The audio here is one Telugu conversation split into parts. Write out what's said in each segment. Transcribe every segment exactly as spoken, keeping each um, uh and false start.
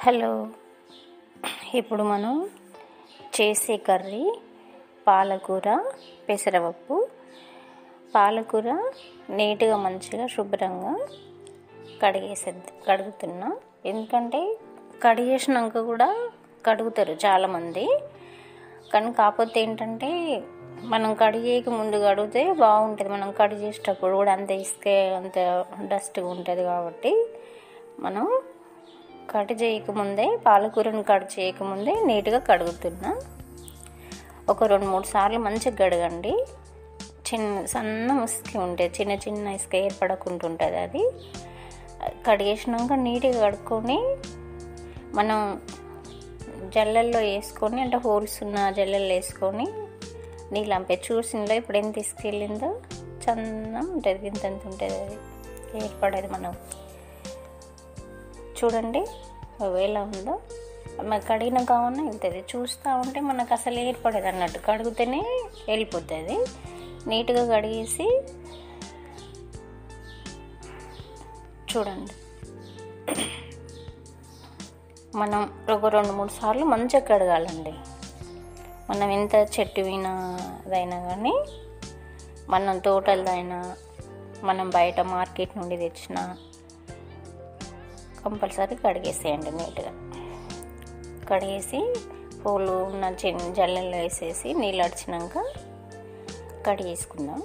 హలో. ఇప్పుడు మనం చేసే కర్రీ పాలకూర పెసరపప్పు. పాలకూర నీట్గా మంచిగా శుభ్రంగా కడిగేసే కడుగుతున్నా. ఎందుకంటే కడిగేసినాక కూడా కడుగుతారు చాలామంది, కానీ కాకపోతే ఏంటంటే మనం కడిగేకి ముందు కడిగితే బాగుంటుంది. మనం కడిగేసేటప్పుడు కూడా అంత ఇసుక అంత డస్ట్గా ఉంటుంది కాబట్టి మనం కట్ చేయకముందే పాలకూరను కట్ చేయకముందే నీట్గా కడుగుతున్నా. ఒక రెండు మూడు సార్లు మంచిగా కడగండి. చిన్న సన్న ఇసుక ఉంటుంది, చిన్న చిన్న ఇసుక ఏర్పడకుండా ఉంటుంది. అది కడిగేసినాక నీట్గా కడుక్కొని మనం జల్లెల్లో వేసుకొని, అంటే హోల్స్ ఉన్న జల్లెల్లో వేసుకొని నీళ్ళు అంపే చూసిందో ఇప్పుడు ఎంత తీసుకెళ్ళిందో చందం ఉంటుంది, ఇంత ఎంత ఉంటుంది అది ఏర్పడేది. మనం చూడండి ఎలా ఉందో. మనకు కడిగిన కావున వెళ్తుంది, చూస్తూ ఉంటే మనకు అసలు ఏర్పడేది అన్నట్టు. కడిగితేనే వెళ్ళిపోతుంది. నీట్గా కడిగేసి చూడండి, మనం ఒక రెండు మూడు సార్లు మంచిగా కడగాలండి. మనం ఎంత చెట్టు వినదైనా కానీ, మనం తోటలదైనా, మనం బయట మార్కెట్ నుండి తెచ్చిన కంపల్సరీ కడిగేసేయండి. నీట్గా కడిగేసి పూలు ఉన్న చిన్న జల్లెల్లో వేసేసి నీళ్ళు అడిచినాక కడిగేసుకుందాం.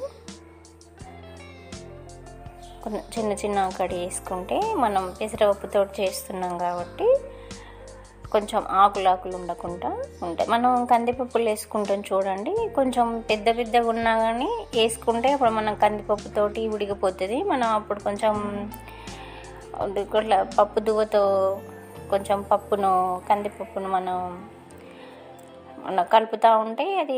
కొంచెం చిన్న చిన్న కడిగేసుకుంటే మనం పెసరపప్పుతో చేస్తున్నాం కాబట్టి కొంచెం ఆకులు ఆకులు ఉండకుండా ఉంటాయి. మనం కందిపప్పులు వేసుకుంటాం చూడండి, కొంచెం పెద్ద పెద్దగా ఉన్నా కానీ వేసుకుంటే అప్పుడు మనం కందిపప్పుతోటి ఉడికిపోతుంది. మనం అప్పుడు కొంచెం ఇట్లా పప్పు దువ్వతో కొంచెం పప్పును కందిపప్పును మనం మనం కలుపుతూ ఉంటే అది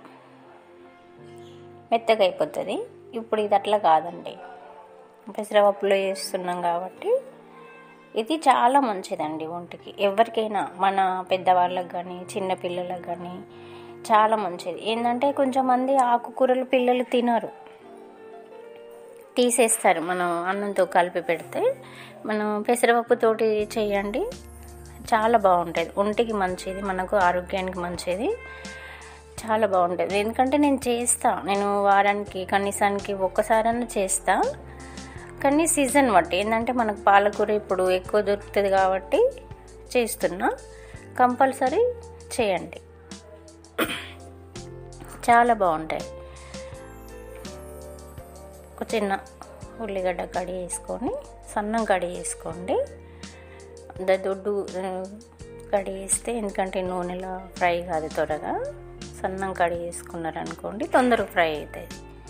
మెత్తగా అయిపోతుంది. ఇప్పుడు ఇది అట్లా కాదండి, పెసరపప్పులో వేస్తున్నాం కాబట్టి ఇది చాలా మంచిదండి ఒంటికి. ఎవరికైనా, మన పెద్దవాళ్ళకి కానీ చిన్నపిల్లలకు కానీ చాలా మంచిది. ఏంటంటే కొంచెం మంది ఆకుకూరలు పిల్లలు తినరు, తీసేస్తారు. మనం అన్నంతో కలిపి పెడితే మనం పెసరపప్పుతోటి చేయండి, చాలా బాగుంటుంది. ఒంటికి మంచిది, మనకు ఆరోగ్యానికి మంచిది, చాలా బాగుంటుంది. ఎందుకంటే నేను చేస్తా, నేను వారానికి కనీసానికి ఒక్కసారన్నా చేస్తా. కానీ సీజన్ బట్టి ఏంటంటే మనకు పాలకూర ఇప్పుడు ఎక్కువ దొరుకుతుంది కాబట్టి చేస్తున్నా. కంపల్సరీ చేయండి, చాలా బాగుంటాయి. ఒక చిన్న ఉల్లిగడ్డ కడిగి వేసుకొని సన్నం కడిగి వేసుకోండి. దొడ్డు కడిగి వేస్తే ఎందుకంటే నూనెలో ఫ్రై కాదు, త్వరగా సన్నం కడిగి వేసుకున్నారనుకోండి తొందరగా ఫ్రై అవుతుంది.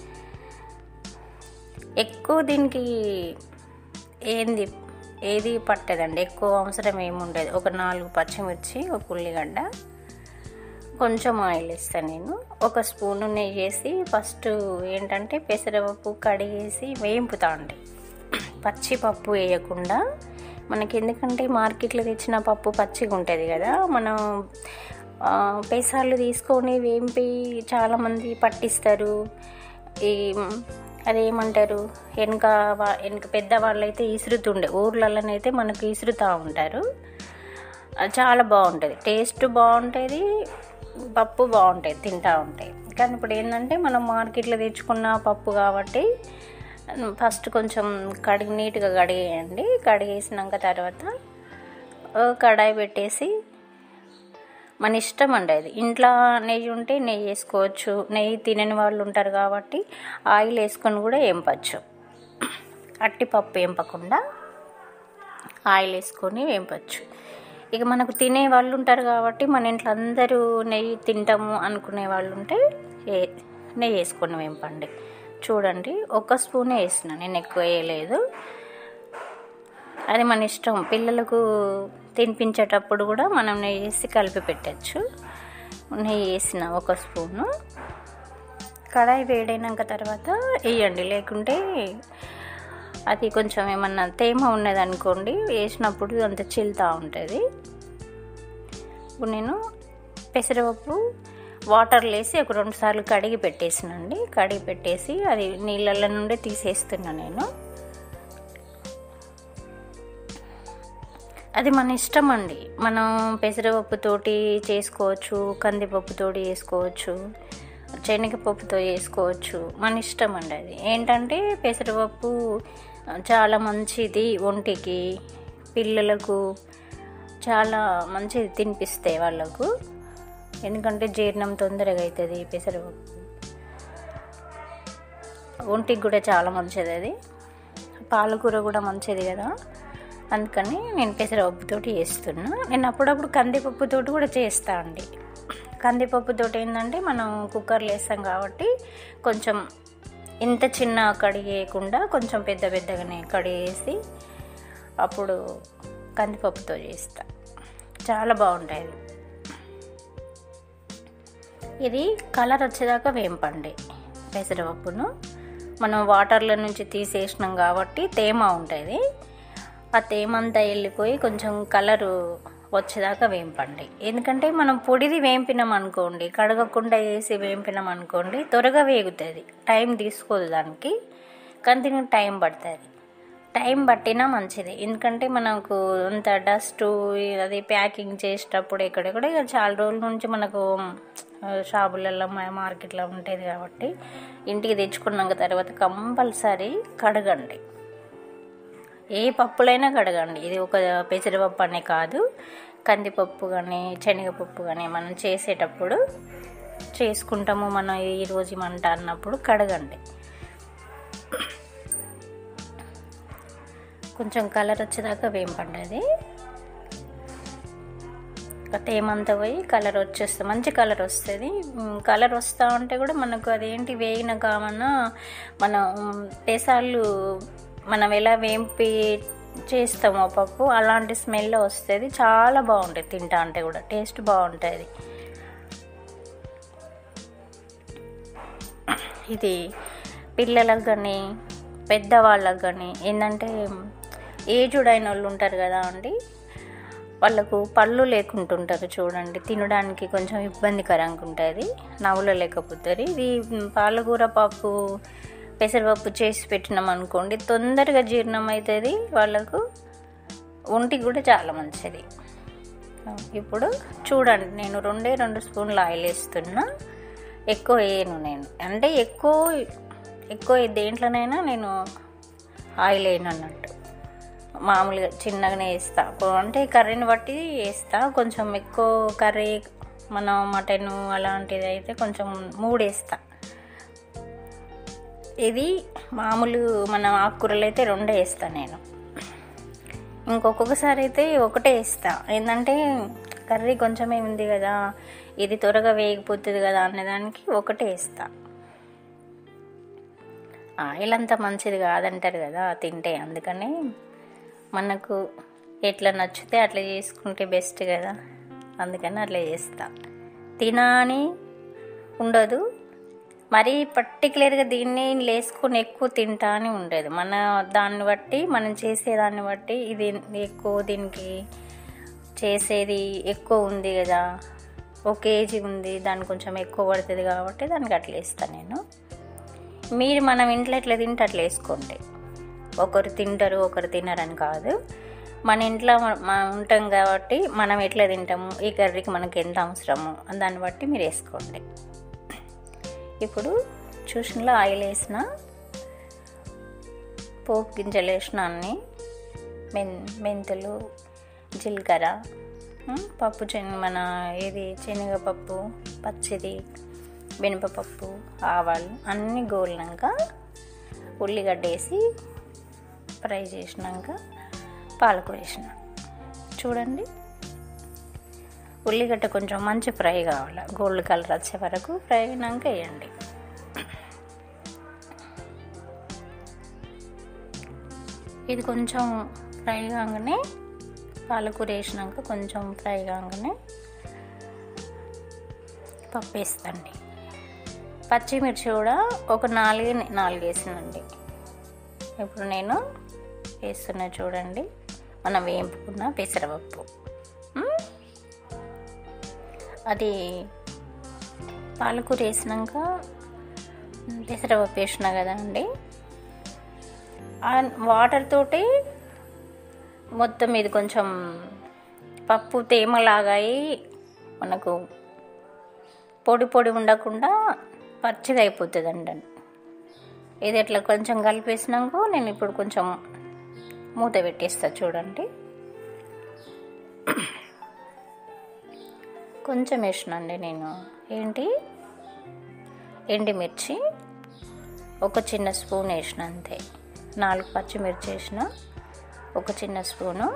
ఎక్కువ దీనికి ఏంది ఏది పట్టదండి, ఎక్కువ అవసరం ఏముండదు. ఒక నాలుగు పచ్చిమిర్చి, ఒక ఉల్లిగడ్డ, కొంచెం ఆయిల్ వేస్తాను నేను. ఒక స్పూను నెయ్యి వేసి ఫస్ట్ ఏంటంటే పెసరపప్పు కడిగేసి వేయింపుతా అండి, పచ్చిపప్పు వేయకుండా. మనకి ఎందుకంటే మార్కెట్లో తెచ్చిన పప్పు పచ్చిగా ఉంటుంది కదా, మనం పెసాలు తీసుకొని వేంపి చాలామంది పట్టిస్తారు. ఈ అదేమంటారు, వెనక వెనక పెద్దవాళ్ళు అయితే ఇసురుతుండే, ఊర్లలోనైతే మనకు ఇసురుతూ ఉంటారు. చాలా బాగుంటుంది, టేస్ట్ బాగుంటుంది, పప్పు బాగుంటుంది, తింటూ ఉంటాయి. కానీ ఇప్పుడు ఏంటంటే మనం మార్కెట్లో తెచ్చుకున్న పప్పు కాబట్టి ఫస్ట్ కొంచెం కడిగి నీట్గా కడిగేయండి. కడిగేసినాక తర్వాత కడాయి పెట్టేసి మన ఇష్టం అండి. అది ఇంట్లో నెయ్యి ఉంటే నెయ్యి వేసుకోవచ్చు, నెయ్యి తినని వాళ్ళు ఉంటారు కాబట్టి ఆయిల్ వేసుకొని కూడా వేంపచ్చు. అట్టిపప్పు వేంపకుండా ఆయిల్ వేసుకొని వేంపచ్చు. ఇక మనకు తినే వాళ్ళు ఉంటారు కాబట్టి మన ఇంట్లో అందరూ నెయ్యి తింటాము అనుకునే వాళ్ళు ఉంటే ఏ నెయ్యి వేసుకొని వేంపండి. చూడండి, ఒక స్పూనే వేసిన, నేను ఎక్కువ వేయలేదు. అది మన ఇష్టం. పిల్లలకు తినిపించేటప్పుడు కూడా మనం నెయ్యి వేసి కలిపి పెట్టచ్చు. నెయ్యి వేసిన ఒక స్పూను. కడాయి వేడైనాక తర్వాత వేయండి, లేకుంటే అది కొంచెం ఏమన్నా తేమ ఉన్నదనుకోండి వేసినప్పుడు అంత చిల్లుతూ ఉంటుంది. ఇప్పుడు నేను పెసరపప్పు వాటర్లో వేసి ఒక రెండు సార్లు కడిగి పెట్టేసినండి. కడిగి పెట్టేసి అది నీళ్ళల్లో నుండి తీసేస్తున్నా నేను. అది మన ఇష్టం అండి. మనం పెసరపప్పుతోటి చేసుకోవచ్చు, కందిపప్పుతోటి చేసుకోవచ్చు, శనగపప్పుతో చేసుకోవచ్చు, మన ఇష్టం అండి. అది ఏంటంటే పెసరపప్పు చాలా మంచిది ఒంటికి, పిల్లలకు చాలా మంచిది తినిపిస్తాయి వాళ్ళకు. ఎందుకంటే జీర్ణం తొందరగా అవుతుంది పెసరపప్పు, ఒంటికి కూడా చాలా మంచిది. అది పాలకూర కూడా మంచిది కదా, అందుకని నేను పెసరపప్పుతోటి చేస్తున్నా. నేను అప్పుడప్పుడు కందిపప్పుతోటి కూడా చేస్తా అండి. కందిపప్పుతోటి ఏంటంటే మనం కుక్కర్లో వేస్తాం కాబట్టి కొంచెం ఇంత చిన్న కడిగేయకుండా కొంచెం పెద్ద పెద్దగానే కడిగేసి అప్పుడు కందిపప్పుతో చేస్తా, చాలా బాగుంటుంది. ఇది కలర్ వచ్చేదాకా వేంపండి. పెసరపప్పును మనం వాటర్లో నుంచి తీసేసినాం కాబట్టి తేమ ఉంటుంది, ఆ తేమ అంతా వెళ్ళిపోయి కొంచెం కలరు వచ్చేదాకా వేంపండి. ఎందుకంటే మనం పొడిది వేంపినాం అనుకోండి, కడగకుండా వేసి వేంపినాం అనుకోండి త్వరగా వేగుతుంది, టైం తీసుకోదు దానికి, కానీ దీనికి టైం పడుతుంది. టైం పట్టినా మంచిది, ఎందుకంటే మనకు అంత డస్ట్ అది ప్యాకింగ్ చేసేటప్పుడు ఎక్కడెక్కడ చాలా రోజుల నుంచి మనకు షాపులలో మార్కెట్లో ఉంటుంది కాబట్టి ఇంటికి తెచ్చుకున్నాక తర్వాత కంపల్సరీ కడగండి. ఏ పప్పులైనా కడగండి. ఇది ఒక పెసరపప్పు అనే కాదు, కందిపప్పు కానీ శనగపప్పు కానీ మనం చేసేటప్పుడు చేసుకుంటాము, మనం ఈరోజు మంట అన్నప్పుడు కడగండి. కొంచెం కలర్ వచ్చేదాకా వేంపండి. అది తేమంతా పోయి కలర్ వచ్చేస్తుంది, మంచి కలర్ వస్తుంది. కలర్ వస్తూ ఉంటే కూడా మనకు అదేంటి వేగిన కామన్నా మనం పెసాలు మనం ఎలా వేంపి చేస్తామో పప్పు అలాంటి స్మెల్ వస్తుంది, చాలా బాగుంటుంది. తింటా అంటే కూడా టేస్ట్ బాగుంటుంది. ఇది పిల్లలకు కానీ పెద్దవాళ్ళకు కానీ ఏంటంటే ఏజ్డ్ అయిన వాళ్ళు ఉంటారు కదా అండి, వాళ్ళకు పళ్ళు లేకుంటుంటారు చూడండి, తినడానికి కొంచెం ఇబ్బందికరంగా ఉంటుంది, నవ్వులు లేకపోతారు. ఇది పాలకూర పప్పు పెసరపప్పు చేసి పెట్టినాం అనుకోండి తొందరగా జీర్ణం అవుతుంది వాళ్ళకు, ఒంటికి కూడా చాలా మంచిది. ఇప్పుడు చూడండి, నేను రెండే రెండు స్పూన్లు ఆయిల్ వేస్తున్నా, ఎక్కువ వేయను నేను. అంటే ఎక్కువ ఎక్కువ దేంట్లోనైనా నేను ఆయిల్ వేయను అన్నట్టు, మామూలుగా చిన్నగానే వేస్తా. అంటే కర్రీని బట్టి వేస్తా, కొంచెం ఎక్కువ కర్రీ మనం మటన్ అలాంటిది అయితే కొంచెం మూడు వేస్తా. ఇది మామూలు మన ఆకుకూరలు అయితే రెండే వేస్తా నేను. ఇంకొకసారి అయితే ఒకటే వేస్తా, ఏంటంటే కర్రీ కొంచెమే ఉంది కదా, ఇది త్వరగా వేగిపోతుంది కదా అనేదానికి ఒకటే వేస్తా. ఆయిల్ అంతా మంచిది కాదంటారు కదా తింటే, అందుకని మనకు ఎట్లా నచ్చితే అట్లా చేసుకుంటే బెస్ట్ కదా, అందుకని అట్లా చేస్తా. తినా అని ఉండదు, మరీ పర్టికులర్గా దీన్ని వేసుకొని ఎక్కువ తింటా అని ఉండదు. మన దాన్ని బట్టి మనం చేసేదాన్ని బట్టి ఇది ఎక్కువ, దీనికి చేసేది ఎక్కువ ఉంది కదా, ఒక కేజీ ఉంది దానికి కొంచెం ఎక్కువ పడుతుంది కాబట్టి దానికి అట్లా వేస్తాను నేను. మీరు మనం ఇంట్లో ఎట్లా తింటే అట్లా వేసుకోండి, ఒకరు తింటారు ఒకరు తినరని కాదు, మన ఇంట్లో మనం ఉంటాం కాబట్టి మనం ఎట్లా తింటాము, ఈ కర్రీకి మనకి ఎంత అవసరము దాన్ని బట్టి మీరు వేసుకోండి. ఇప్పుడు చూసినలో ఆయిల్ వేసిన, పోపు గింజలు వేసిన, అన్ని మెన్ మెంతులు జీలకర్ర పప్పు శనగ మన ఏది శనగపప్పు పచ్చిది మినపప్పు ఆవాలు అన్నీ గోలినాక ఉల్లిగడ్డ వేసి ఫ్రై చేసినాక పాలకూర వేసిన. చూడండి, ఉల్లిగడ్డ కొంచెం మంచి ఫ్రై కావాలి, గోల్డ్ కలర్ వచ్చే వరకు ఫ్రై అయినాక వేయండి. ఇది కొంచెం ఫ్రై కాగానే పాలకూర వేసినాక కొంచెం ఫ్రై కాగానే పప్పు వేస్తండి. పచ్చిమిర్చి కూడా ఒక నాలుగు నాలుగు వేసినండి. ఇప్పుడు నేను వేస్తున్నా చూడండి, మనం వేపుకున్న పెసరపప్పు. అది పాలకూర వేసినాక పెసరపప్పు వేసినా కదా అండి, వాటర్ తోటి మొత్తం ఇది కొంచెం పప్పు తేమలాగా మనకు పొడి పొడి ఉండకుండా పచ్చిగా అయిపోతుంది అండి. ఇది ఇట్లా కొంచెం కలిపేసినాక నేను ఇప్పుడు కొంచెం మూత పెట్టేస్తా. చూడండి, కొంచెం వేసినండి నేను. ఏంటి ఎండుమిర్చి ఒక చిన్న స్పూన్ వేసిన, అంతే. నాలుగు పచ్చిమిర్చి వేసిన, ఒక చిన్న స్పూను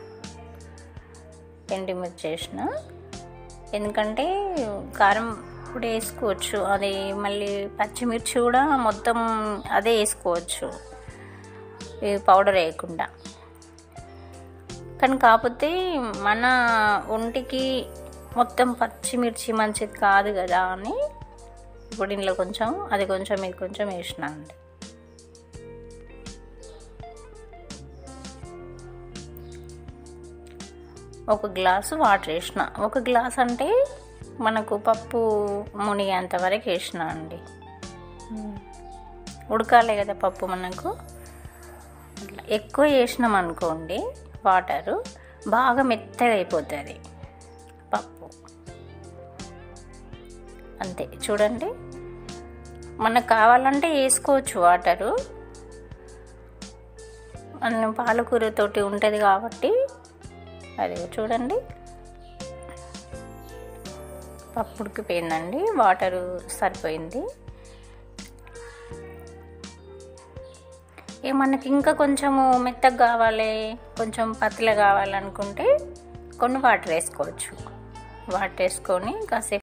ఎండుమిర్చి వేసిన. ఎందుకంటే కారం కూడా వేసుకోవచ్చు, అది మళ్ళీ పచ్చిమిర్చి కూడా మొత్తం అదే వేసుకోవచ్చు, పౌడర్ వేయకుండా. కానీ కాకపోతే మన ఒంటికి మొత్తం పచ్చిమిర్చి మంచిది కాదు కదా అని ఇప్పుడు ఇందులో కొంచెం అది కొంచెం ఇది కొంచెం వేసిన అండి. ఒక గ్లాసు వాటర్ వేసిన. ఒక గ్లాస్ అంటే మనకు పప్పు మునిగేంత వరకు వేసిన అండి. ఉడకాలి కదా పప్పు మనకు. ఎక్కువ వేసినాం అనుకోండి వాటరు, బాగా మెత్తగా అయిపోతుంది పప్పు. అంతే. చూడండి, మనకు కావాలంటే వేసుకోవచ్చు వాటరు, అన్నం పాలకూరతోటి ఉంటుంది కాబట్టి. అది చూడండి, పప్పు ఉడికిపోయిందండి, వాటరు సరిపోయింది. ఏ మనకి ఇంకా కొంచెము మెత్తగా కావాలి, కొంచెం పతలా కావాలనుకుంటే కొన్ని వాటర్ వేసుకోవచ్చు. వాటర్ వేసుకొని కాసేపు